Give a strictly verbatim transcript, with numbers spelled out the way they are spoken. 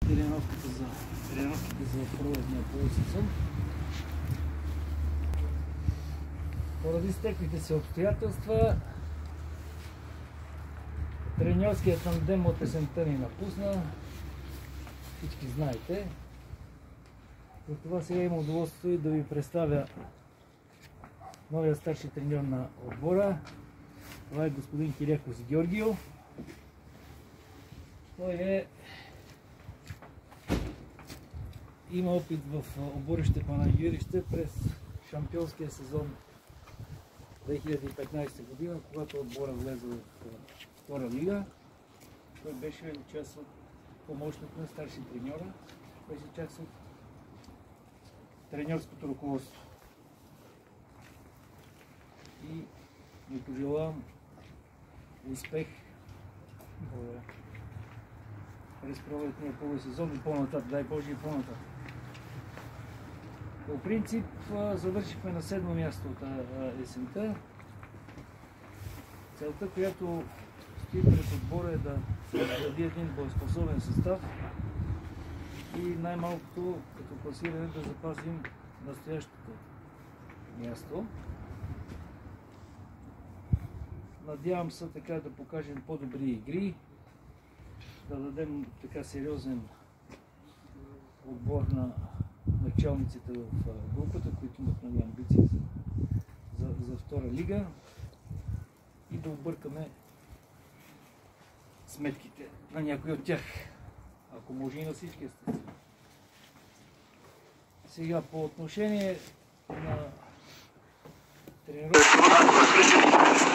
тренировките за тренировките за пролетния полусезон. Поради стеклите си обстоятелства, треньорският тандем от есента ни напусна. Всички знаете. Затова сега имам удоволствие и да ви представя новия старши треньор на отбора. Това е господин Кирякос Георгио. Той е има опит в оборище Панагюрище през шампионския сезон две хиляди и петнадесета година, когато отбора влезе в втора лига. Той беше част от помощник на старши треньора, беше част от треньорското ръководство. И ви пожелавам успех през пролетния полусезон и по-нататък, дай Боже и по-нататък. По принцип завършихме на седмо място от есента. Целта, която стои пред отбора, е да изгради един боеспособен състав и най-малкото като класиране да запазим настоящото място. Надявам се така да покажем по-добри игри, да дадем така сериозен отбор на началниците в групата, които имат нови амбиции за, за, за втора лига и да объркаме сметките на някои от тях, ако може и на всички естествено. Сега по отношение на тренировката.